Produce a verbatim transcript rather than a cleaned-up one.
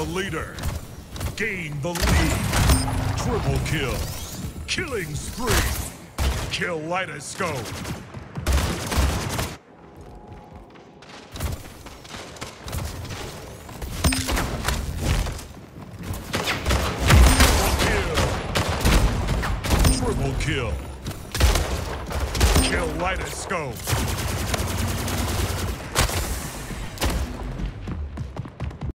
leader. Gain the lead. Triple kill. Killing spree. Kill Lightoscope. Triple kill. Kill Lightoscope.